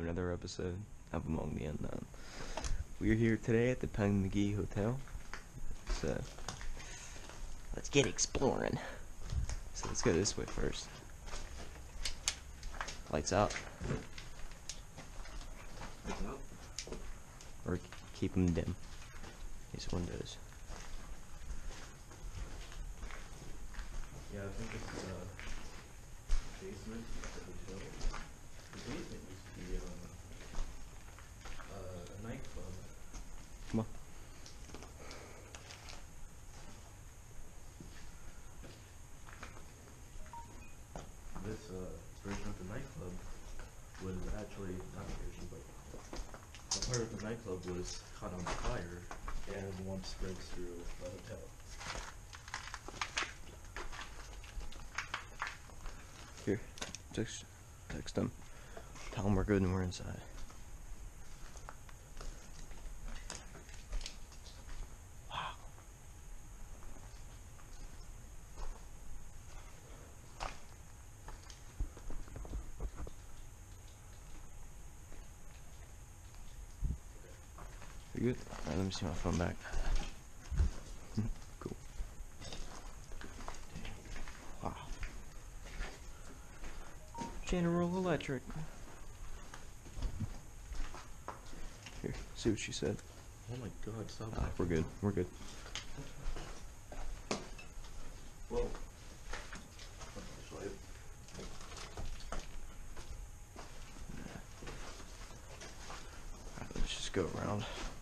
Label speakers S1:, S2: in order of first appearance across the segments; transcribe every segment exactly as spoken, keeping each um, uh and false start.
S1: another episode of Among the Unknown. We're here today at the Penn McKee Hotel. So, let's get exploring. So let's go this way first. Lights out.
S2: Lights out?
S1: Or keep them dim. These windows.
S2: Yeah, I think this is a basement that we showed. The basement used to be um, uh, a nightclub.
S1: Come on.
S2: This uh, version of the nightclub was actually, not a version, but a part of the nightclub was caught on fire and one spreads through the hotel.
S1: Here, text, text them. Tell them we're good and we're inside. Wow. You good? Alright, let me see my phone back. Cool. Wow. General Electric. Here, see what she said.
S2: Oh my god, stop
S1: Ah,
S2: that.
S1: we're good. We're good.
S2: Whoa.
S1: Alright, let's just go around.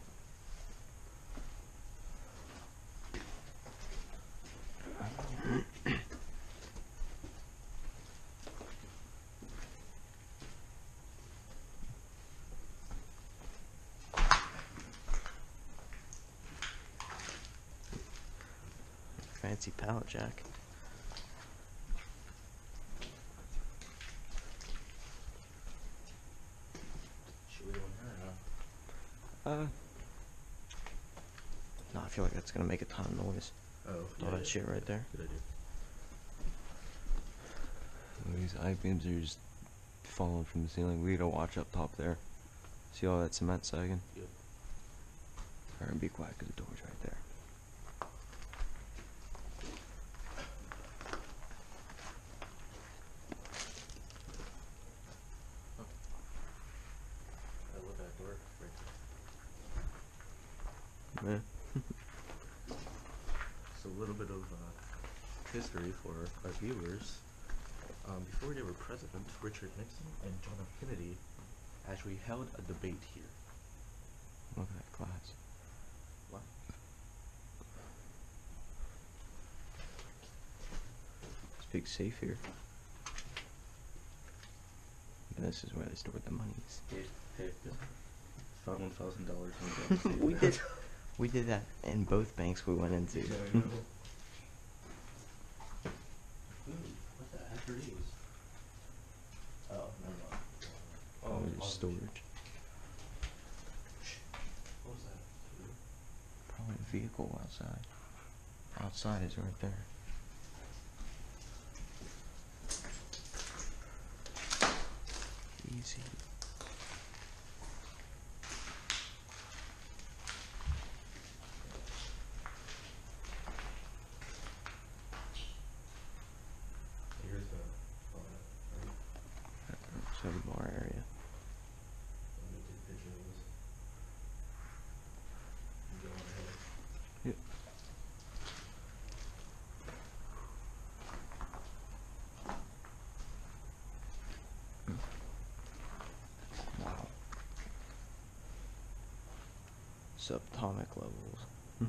S1: Fancy pallet jack.
S2: Should we go in here or not?
S1: Uh. No, I feel like that's gonna make a ton of noise.
S2: Oh,
S1: All
S2: yeah,
S1: that shit right there.
S2: Good idea.
S1: These I-beams are just falling from the ceiling. We gotta watch up top there. See all that cement sagging?
S2: Yep.
S1: Alright, be quiet because the door's right there.
S2: I love that door right there.
S1: Yeah.
S2: So a little bit of uh, history for our viewers. Um, before they were president, Richard Nixon and John F. Kennedy actually held a debate here.
S1: Look at that glass.
S2: What?
S1: This big safe here. And this is where they stored the monies.
S2: Hey, hey, found one thousand dollars in the
S1: We did. We did that in both banks we went into.
S2: Yeah, I know. Ooh, what the heck are these? Oh, never mind.
S1: Oh,
S2: Oh,
S1: just storage.
S2: What was that?
S1: Probably a vehicle outside. Outside is right there. Easy.
S2: Here's the oh, right.
S1: So the bar area.
S2: Let me take a picture of this. And go on ahead.
S1: Yep. Wow. Subatomic levels. Hmm.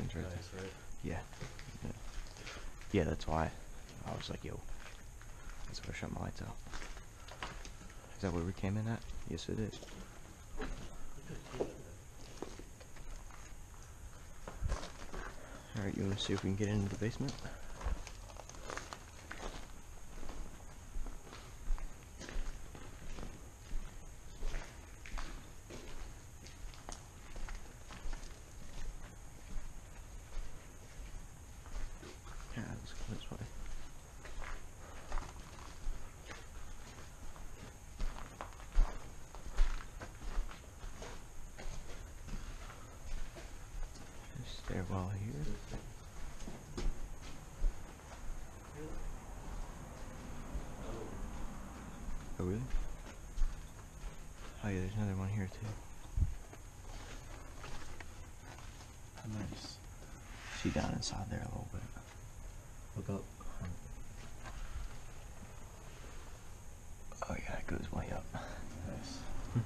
S1: entrance right
S2: Nice,
S1: there.
S2: right?
S1: Yeah. yeah. Yeah, that's why I was like, yo, that's why I shut my lights out. Is that where we came in at? Yes, it is. Alright, you want to see if we can get into the basement? Yeah, let's go this way. Stairwell here. Oh, really? Oh, yeah, there's another one here, too.
S2: Nice.
S1: See down inside there a little bit.
S2: Look up.
S1: Oh, yeah, it goes way up.
S2: Nice.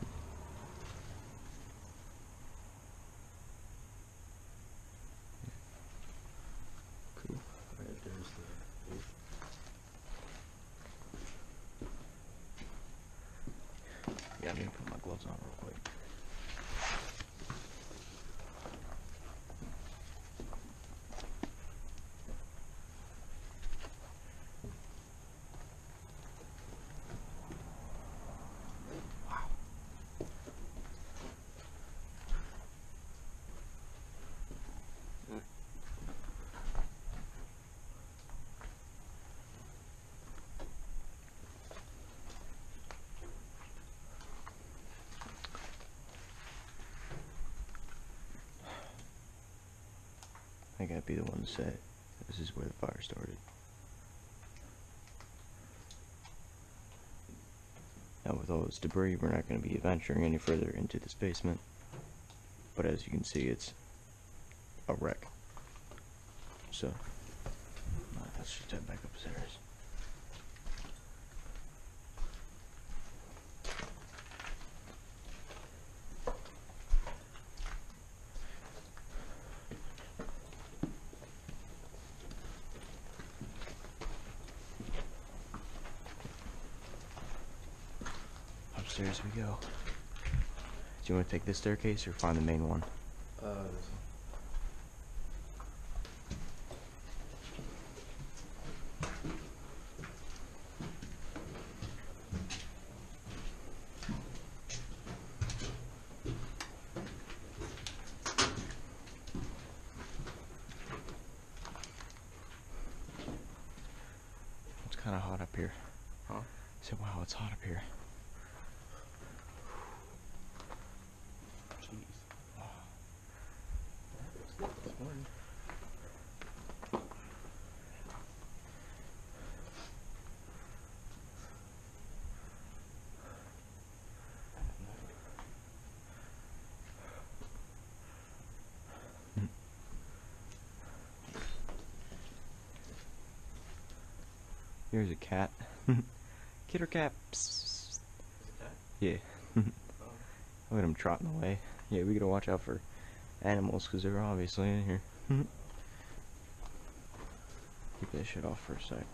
S1: Cool.
S2: Right there's the roof.
S1: Yeah, I'm gonna put my gloves on real quick. I gotta be the one to say this is where the fire started. Now with all this debris, we're not going to be venturing any further into this basement. But as you can see, it's a wreck. So, alright, let's just head back upstairs. Upstairs we go. Do you want to take this staircase or find the main one?
S2: Uh, this one.
S1: It's kind of hot up here.
S2: Huh?
S1: I said, wow, it's hot up here.
S2: Jeez.
S1: Wow.
S2: It's warm.
S1: Here's a cat. Kid or cat? Psst.
S2: Is it that?
S1: Yeah.
S2: Oh.
S1: Look at him trotting away. Yeah, we gotta watch out for animals because they're obviously in here. Keep that shit off for a sec.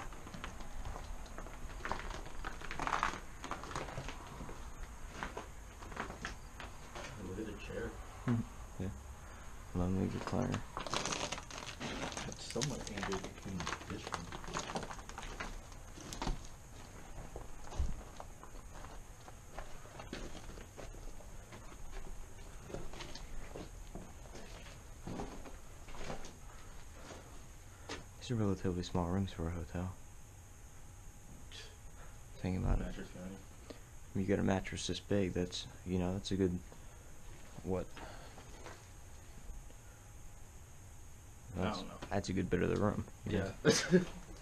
S2: Look at the chair.
S1: Yeah. Lonely recliner.
S2: It's somewhat in good condition.
S1: These are relatively small rooms for a hotel. Think about it.
S2: Mattress county.
S1: When you get a mattress this big, that's, you know, that's a good, what?
S2: I
S1: That's,
S2: don't know.
S1: that's a good bit of the room. you know?
S2: Yeah.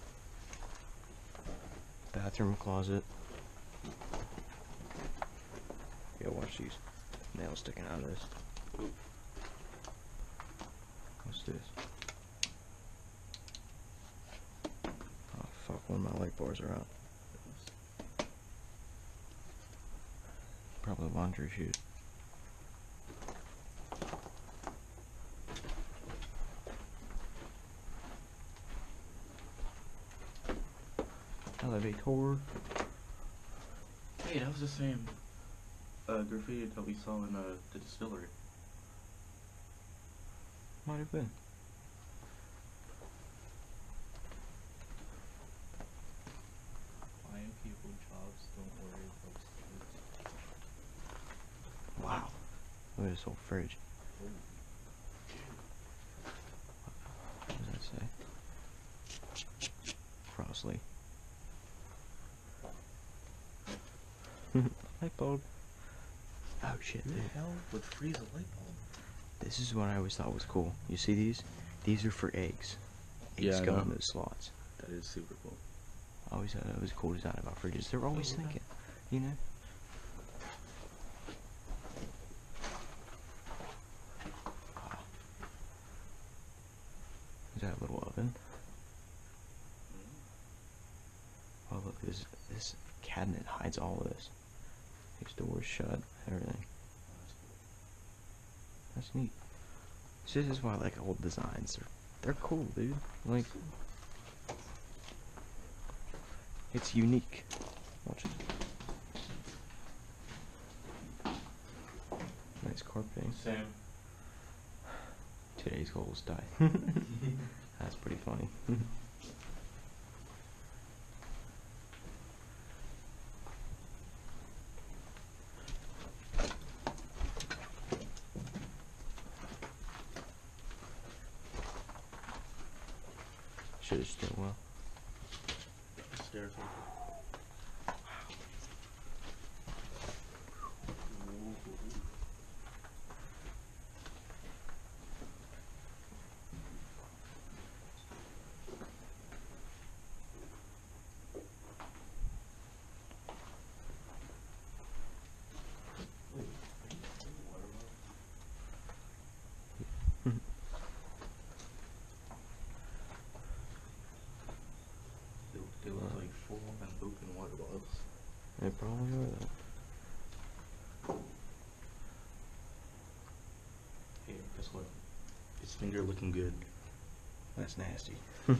S1: Bathroom, closet. Yeah, watch these nails sticking out of this. What's this? Oh fuck, one of my light bars are out. Probably laundry chute. Elevator.
S2: Hey, that was the same uh, graffiti that we saw in uh, the distillery.
S1: Might have been.
S2: Buying people jobs, don't worry about skills.
S1: Wow. Look at this whole fridge. What does that say? Crossley. Light bulb. Oh shit,
S2: Who
S1: dude.
S2: the hell would freeze a light bulb?
S1: This is what I always thought was cool. You see these? These are for eggs. Eggs
S2: Yeah, I
S1: go
S2: know.
S1: into the slots.
S2: That is super cool.
S1: I always thought that was a cool design about fridges. They're always thinking, you know? Wow. Is that a little oven? Oh look, this this cabinet hides all of this. These doors shut, everything. That's neat. This is why I like old designs. They're they're cool, dude. Like, it's unique. Watch it. Nice carpeting.
S2: Sam.
S1: Today's goals die. That's pretty funny. Should have still well.
S2: Stairs open. They look like full and open water bottles.
S1: They probably are though.
S2: Hey, guess what? His finger looking good.
S1: That's nasty.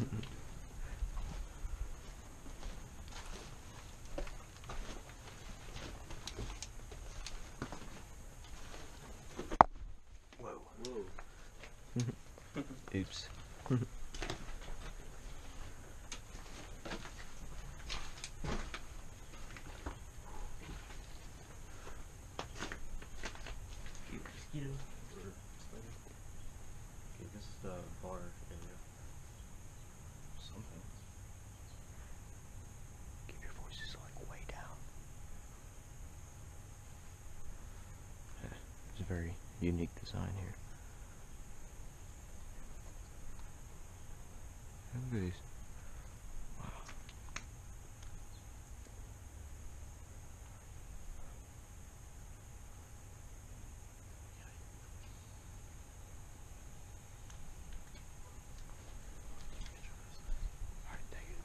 S1: Whoa.
S2: Whoa.
S1: Oops.
S2: Mosquito. Or spider. Okay, this is the bar area. Something.
S1: Keep your voices like way down. Yeah, it's a very unique design here. Look at these. Wow. Alright, take it.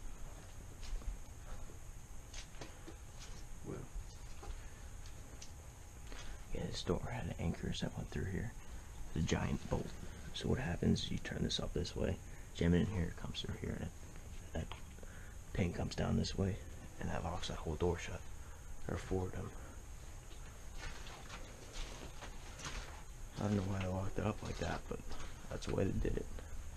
S2: Whoa.
S1: Yeah, this door had anchors that went through here. It's a giant bolt. So what happens, you turn this up this way, jam it in here, it comes through here, and it, that pin comes down this way, and that locks that whole door shut. There are four of them. I don't know why they locked it up like that, but that's the way they did it.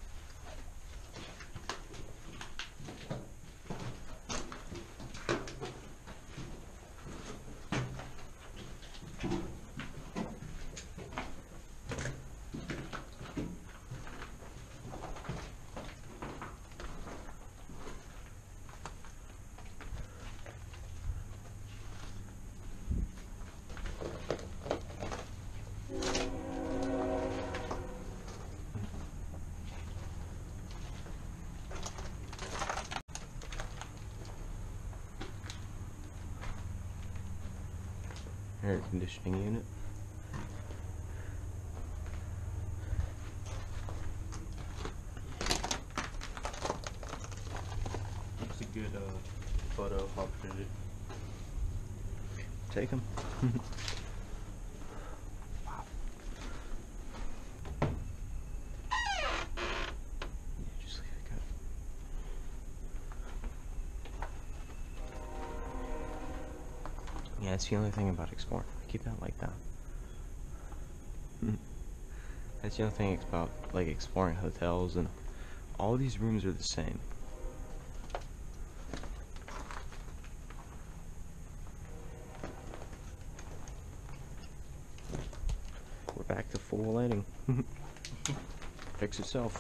S1: Air conditioning unit.
S2: It's a good uh, photo opportunity.
S1: Take them. Wow. Yeah, just leave it go. Yeah, that's the only thing about exploring. Keep that like that. That's the only thing about like exploring hotels, and all these rooms are the same. We're back to full lighting. Fix itself.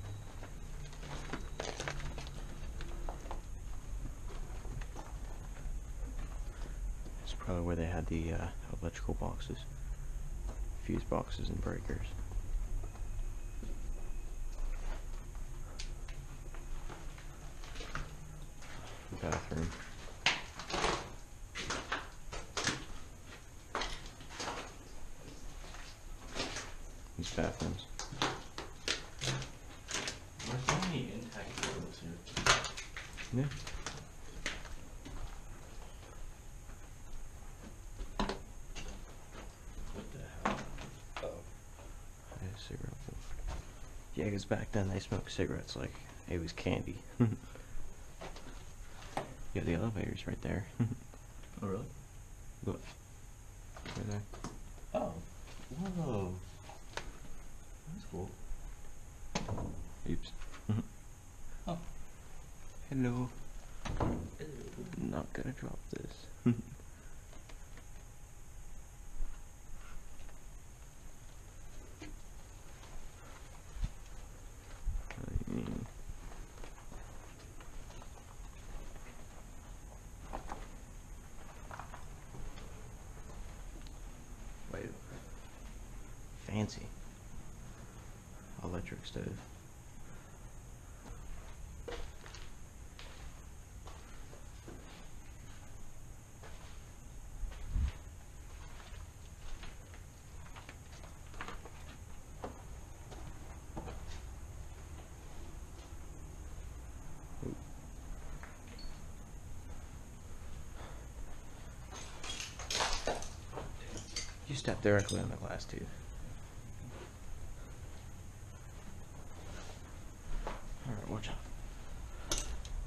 S1: It's probably where they had the uh, electrical boxes, fuse boxes, and breakers. Bathroom. These bathrooms.
S2: There's so many intact toilets here.
S1: Yeah.
S2: What the hell? Oh.
S1: Yeah, cigarette bowl. Yeah, because back then they smoked cigarettes like it was candy. Yeah, the elevator's right there.
S2: Oh, really?
S1: Look. Right there.
S2: Oh. Whoa. That's cool.
S1: Oops.
S2: Oh.
S1: Hello.
S2: Ew.
S1: Not gonna drop this. I mean, wait. Fancy. Electric stove. You step directly on the glass tube. Alright, watch out.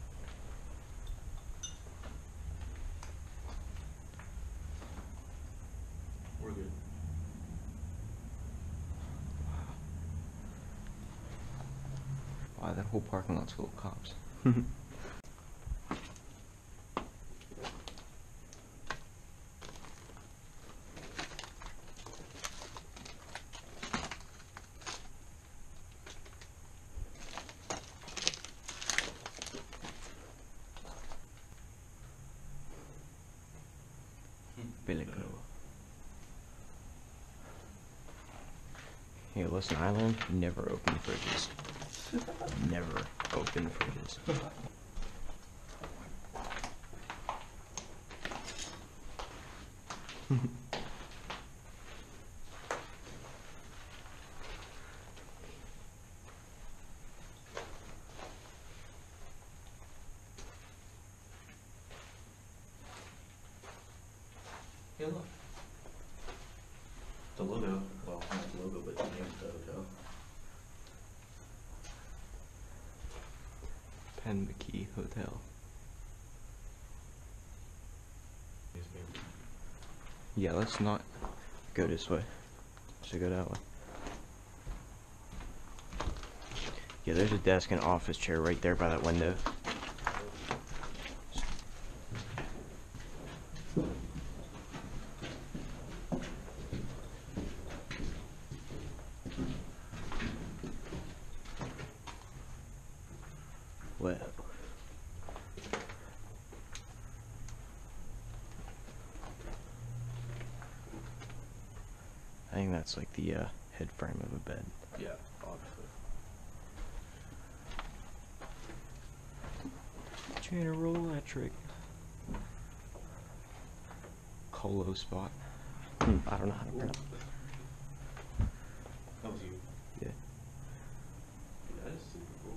S2: We're good.
S1: Wow, that whole parking lot's full of cops. Billico. Hey, listen, I learned never open fridges. Never open fridges.
S2: Hey, look. The logo. Well, not the logo, but the name of the hotel.
S1: Penn McKee Hotel. Yeah, let's not go this way. Let's go that way. Yeah, there's a desk and office chair right there by that window. Well, I think that's like the uh, head frame of a bed.
S2: Yeah, obviously.
S1: General Electric. Colo spot. Hmm, I don't know how to pronounce it.
S2: That was you.
S1: Yeah.
S2: That is super cool.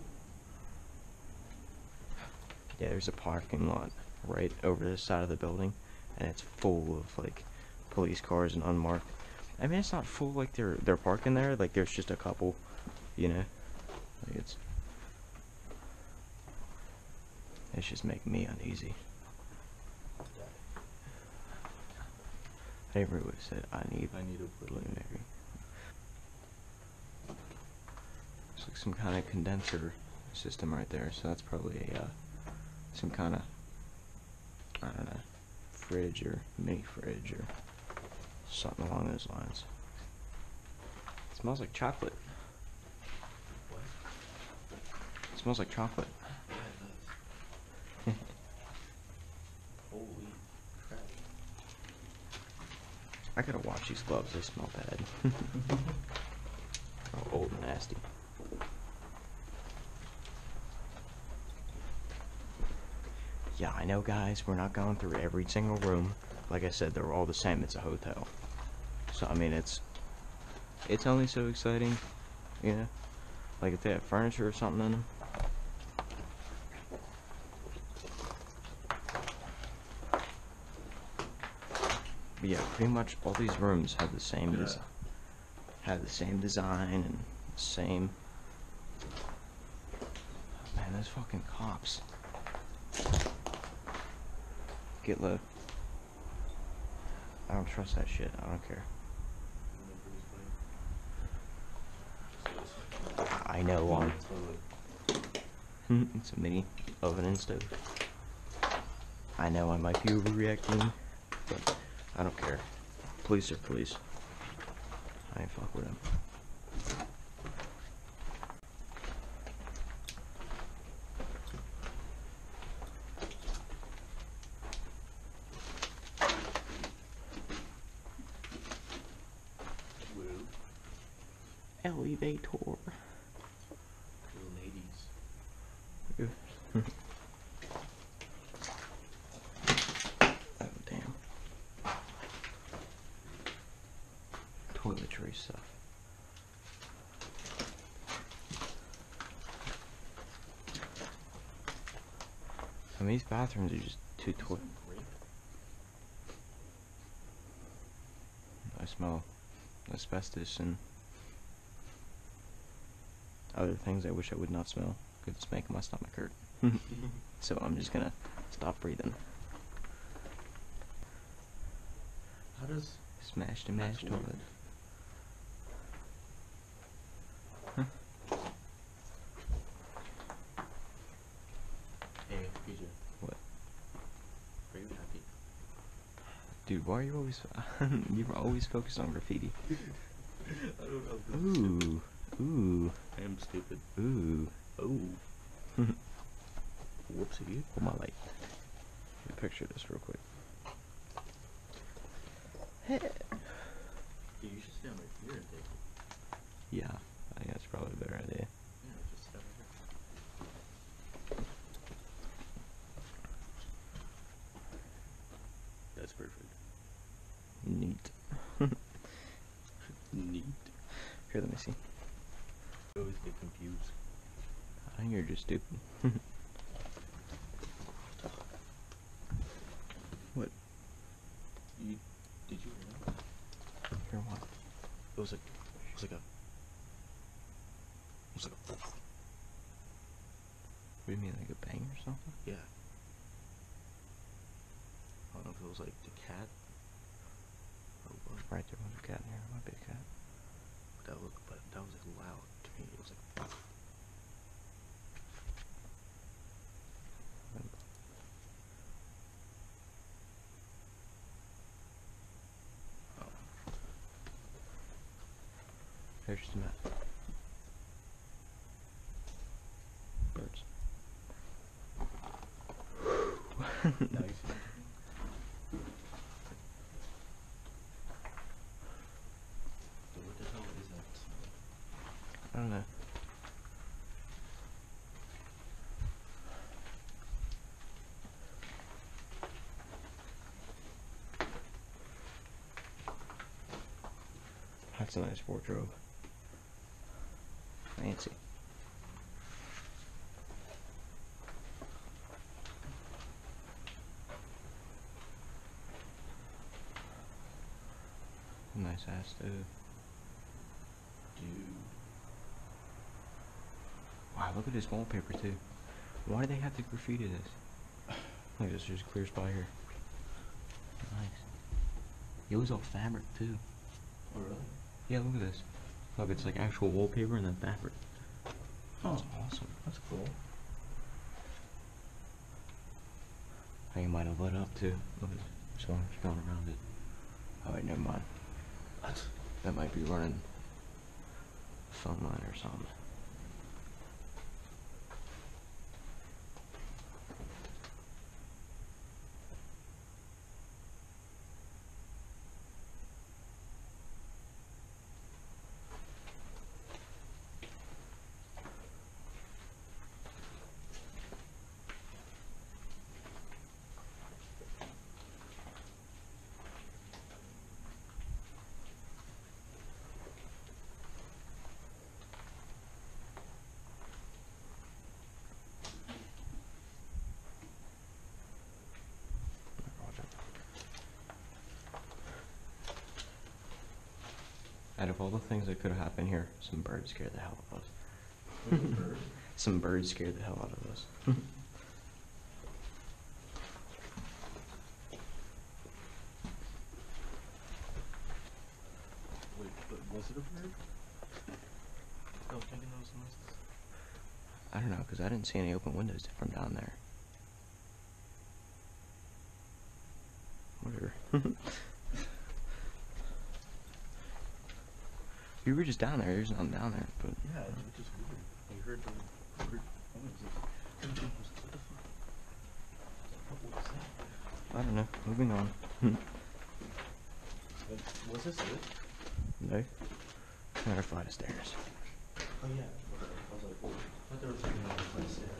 S1: Yeah, there's a parking lot right over this side of the building, and it's full of like police cars and unmarked. I mean, it's not full like they're they're parking there. Like there's just a couple, you know. Like it's it's just making me uneasy. Avery would have said, I need
S2: I need a
S1: preliminary. Looks like some kind of condenser system right there, so that's probably a, uh, some kind of, I don't know, fridge or mini fridge or something along those lines. It smells like chocolate.
S2: What?
S1: It smells like chocolate.
S2: Yeah, it does. Holy crap.
S1: I gotta watch these gloves, they smell bad. Oh, old and nasty. Yeah, I know, guys, we're not going through every single room. Like I said, they're all the same. It's a hotel. So, I mean, it's it's only so exciting, you know? Like if they have furniture or something in them. But yeah, pretty much all these rooms have the same
S2: Yeah.
S1: des- have the same design and the same. Man, those fucking cops. Get low. I don't trust that shit. I don't care. I know one. It's a mini oven and stove. I know I might be overreacting, but I don't care. Police are police. I ain't fuck with them. Elevator.
S2: Little ladies.
S1: Oh, damn. Toiletry stuff. I mean, these bathrooms are just too toilet. I smell asbestos and other things I wish I would not smell, because it's making my stomach hurt. So I'm just gonna stop breathing.
S2: How does
S1: Smashed and mashed
S2: That's weird.
S1: toilet. Huh?
S2: Hey, P J,
S1: What?
S2: are you happy?
S1: Dude, why are you always you're always focused on graffiti?
S2: I don't know.
S1: Ooh. Ooh.
S2: I am stupid.
S1: Ooh.
S2: Oh. Whoopsie.
S1: Hold my light. Let me picture this real quick.
S2: Dude, you should stand right here and take it.
S1: Yeah, I think that's probably a better idea.
S2: Yeah, just stand right here. That's perfect.
S1: Neat.
S2: Neat.
S1: Here, let me see.
S2: I always get confused.
S1: I think you're just stupid. What?
S2: You did you hear that?
S1: Hear what?
S2: It was like it was like a it was like a
S1: What do you mean, like a bang or something?
S2: yeah. I don't know if it was like the cat or what.
S1: Right, there was a cat in here. It might be a cat.
S2: But that was but that was like loud to me. It was like oh.
S1: There's just a map. Birds.
S2: Now you see. So what the hell is that smell?
S1: I don't know. That's a nice wardrobe. Fancy. Nice ass stove.
S2: Dude.
S1: Wow, look at this wallpaper too. Why do they have to graffiti this? Look, this just clear spot here. Nice. It was all fabric too.
S2: Oh really?
S1: Yeah, look at this. Look, it's like actual wallpaper and then fabric.
S2: Oh,
S1: That's awesome.
S2: that's cool.
S1: I think it might have lit up too. Look at it. So it's going around it. Oh wait, never mind.
S2: What?
S1: That might be running a phone line or something. Out of all the things that could have happened here, some birds scared the hell out of us.
S2: Wait, the bird?
S1: Some birds scared the hell out of us.
S2: Wait, but was it a bird? Oh, making those noises?
S1: I don't know, because I didn't see any open windows from down there. Whatever. You were just down there, there's nothing down there, but...
S2: Yeah, it was just weird. We heard the bird noises. What the fuck? What was that?
S1: I don't know, moving on.
S2: Like, was this it?
S1: No. Another flight of stairs.
S2: Oh yeah. I was like, oh, I thought there was something on the flight of stairs.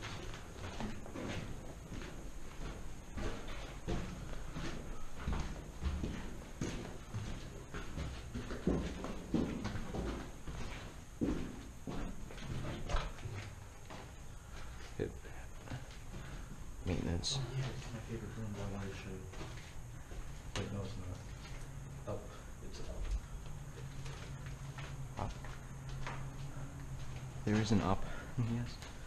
S1: It, maintenance.
S2: Oh yeah, it's my favorite room that I wanted to show you. Wait, no it's not. Up. It's up.
S1: Up. There is an up, yes.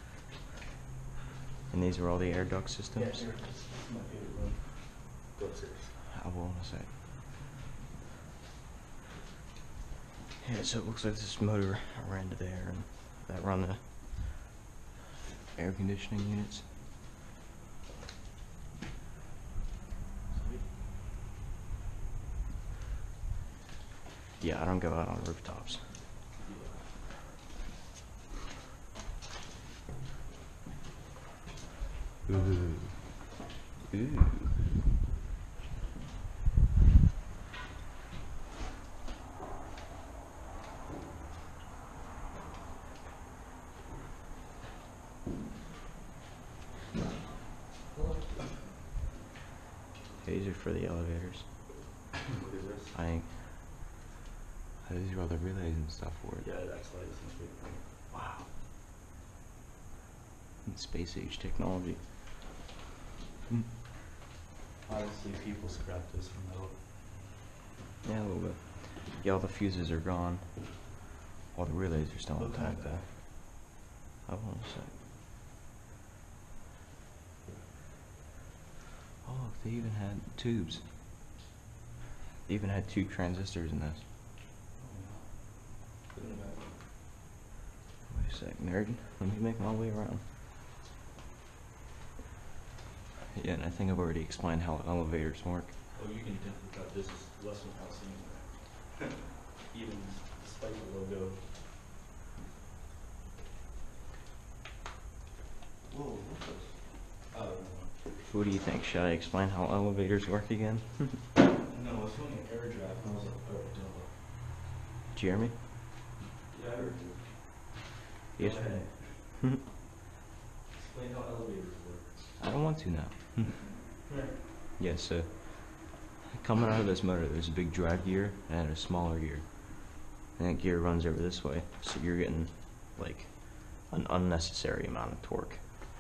S1: And these are all the air duct systems?
S2: Yeah, here it is. This is my favorite room. Go upstairs.
S1: I will in a sec. Yeah, so it looks like this motor ran to there and that run the air conditioning units.
S2: Sweet.
S1: Yeah, I don't go out on rooftops. Ooh. Ooh. These are for the elevators.
S2: What is this?
S1: I think. Oh, these are all the relays and stuff for it.
S2: Yeah, that's why this is big thing.
S1: Wow. And space age technology. Mm.
S2: Honestly, people scrap this from metal.
S1: Yeah, a little bit. Yeah, all the fuses are gone. All the relays are still
S2: Look
S1: intact
S2: at
S1: though.
S2: that.
S1: I won't say. Oh, look, they even had tubes. They even had two transistors in this.
S2: Put it in the back.
S1: Wait a sec, nerd. Let me make my way around. Yeah, and I think I've already explained how elevators work.
S2: Oh, you can definitely cut this is less than how seen. Even despite the logo. Whoa, what's this? Oh, no.
S1: What do you think? Should I explain how elevators work again?
S2: No, it's only an air draft, and I was like, oh, duh.
S1: Did you hear me?
S2: Yeah, I heard you.
S1: Yes.
S2: Go ahead.
S1: Hmm.
S2: Explain how elevators work.
S1: I don't want to now.
S2: Right.
S1: Yeah, so coming out of this motor, there's a big drive gear and a smaller gear. And that gear runs over this way, so you're getting like an unnecessary amount of torque.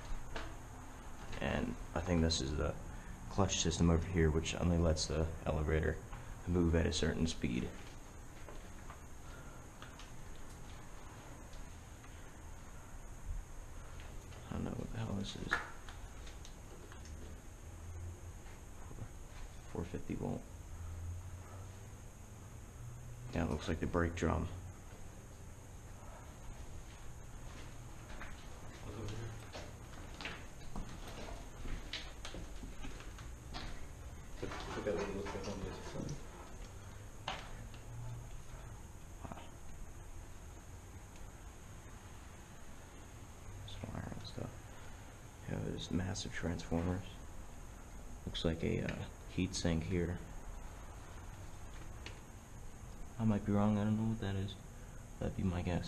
S1: And I think this is the clutch system over here, which only lets the elevator move at a certain speed. I don't know what the hell this is. four fifty volt. Yeah, it looks like the brake drum.
S2: Look over here. Look, look at what it looks like on the other side.
S1: Wow. Some wire and stuff. Yeah, there's massive transformers. Looks like a uh, heat sink here. I might be wrong, I don't know what that is. That'd be my guess.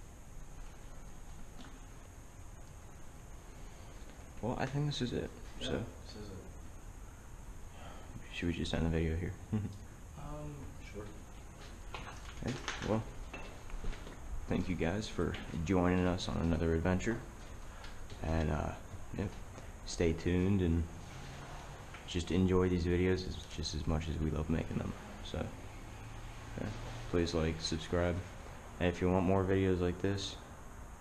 S1: Well, I think this is it.
S2: Yeah,
S1: So,
S2: this is it.
S1: should we just end the video here?
S2: Um, sure.
S1: Okay, well, thank you guys for joining us on another adventure. And, uh, yeah, stay tuned and just enjoy these videos as, just as much as we love making them. So, yeah, please like, subscribe, and if you want more videos like this,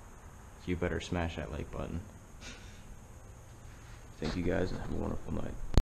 S1: you better smash that like button. Thank you guys, and have a wonderful night.